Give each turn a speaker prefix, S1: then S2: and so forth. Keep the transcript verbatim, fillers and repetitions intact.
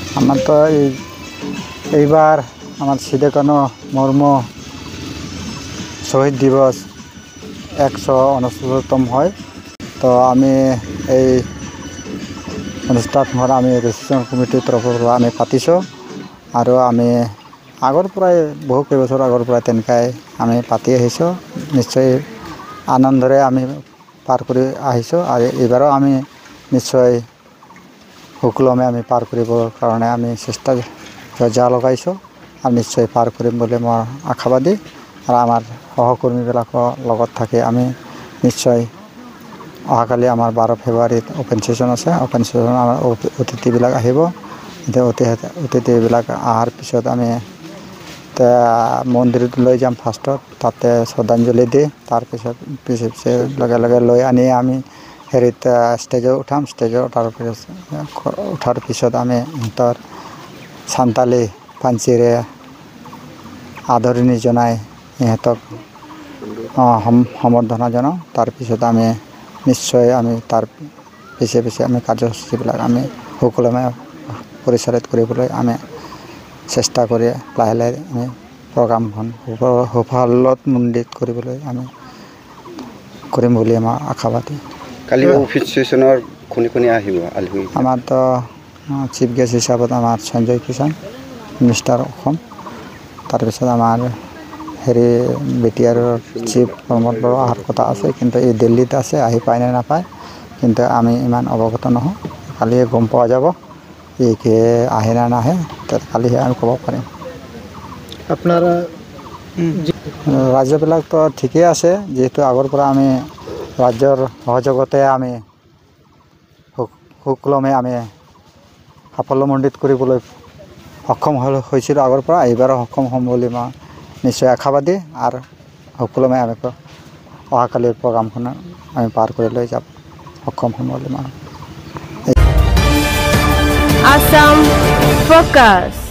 S1: আমার তো এই এইবার আমার সিধে কানু মুর্মু শহীদ দিবস একশো উনসত্তরতম হয়। তো আমি এই অনুষ্ঠানখন আমি ৰেজিষ্ট্ৰেশ্যন কমিটিৰ তৰফৰ পৰা আমি পাতিছোঁ আৰু আমি আগৰ পৰাই বহু কেইবছৰ আগৰ পৰাই তেনেকৈ আমি পাতি আহিছোঁ। নিশ্চয় আনন্দৰে আমি পাৰ কৰি আহিছোঁ আৰু এইবাৰো আমি নিশ্চয় সুকলমে আমি পাৰ কৰিবৰ কাৰণে আমি চেষ্টা যা লগাইছোঁ আৰু নিশ্চয় পাৰ কৰিম বুলি মই আশাবাদী। আৰু আমাৰ সহকৰ্মীবিলাকৰ লগত থাকি আমি নিশ্চয় অহাকালি আমাৰ বাৰ ফেব্ৰুৱাৰীত অ'পেন ছেশ্যন আছে। অ'পেন ছেশ্যন আমাৰ অতিথিবিলাক আহিব। এতিয়া অতিথিবিলাক অহাৰ পিছত আমি মন্দিৰত লৈ যাম ফাৰ্ষ্টত, তাতে শ্ৰদ্ধাঞ্জলি দি তাৰপিছত পিছে পিছে লগে লগে লৈ আনি আমি হেৰিত ষ্টেজত উঠাম। ষ্টেজত উঠাৰ পিছত উঠাৰ পিছত আমি সিহঁতৰ চান্তালী পাঞ্চিৰে আদৰণি জনাই সিহঁতক সম্বৰ্ধনা জনাওঁ। তাৰপিছত আমি নিশ্চয় আমি তাৰ পিছে পিছে আমি কাৰ্যসূচীবিলাক আমি সুকলমে পৰিচালিত কৰিবলৈ আমি চেষ্টা কৰি লাহে লাহে আমি প্ৰগ্ৰামখন সুফলত মণ্ডিত কৰিবলৈ আমি কৰিম বুলি আমাৰ আশাবাদী।
S2: কালি অফিচ ছেশ্যনৰ কোনে কোনে আহিব?
S1: আমাৰতো চিফ গেষ্ট হিচাপত আমাৰ সঞ্জয় কিষাণ মিনিষ্টাৰ অসম, তাৰপিছত আমাৰ হেৰি বি টি আৰৰ চিফ প্ৰমোদ বড়ো অহাৰ কথা আছে, কিন্তু এই দিল্লীত আছে, আহি পায় নে নাপায় কিন্তু আমি ইমান অৱগত নহওঁ। কালিয়ে গম পোৱা যাব এই কি আহে নে নাহে, তাত কালিহে আমি ক'ব পাৰিম।
S3: আপোনাৰ
S1: ৰাজ্যবিলাকতো ঠিকেই আছে, যিহেতু আগৰ পৰা আমি ৰাজ্যৰ সহযোগতে আমি সুকলমে আমি সাফল্যমণ্ডিত কৰিবলৈ সক্ষম হৈছিলোঁ আগৰ পৰা। এইবাৰো সক্ষম হ'ম বুলি মই নিশ্চয় আশাবাদী আৰু সুকলমে আমি অহাকালিৰ প্ৰগ্ৰামখন আমি পাৰ কৰি লৈ যাব সক্ষম হ'ম বুলি মই।
S4: Assam Focus.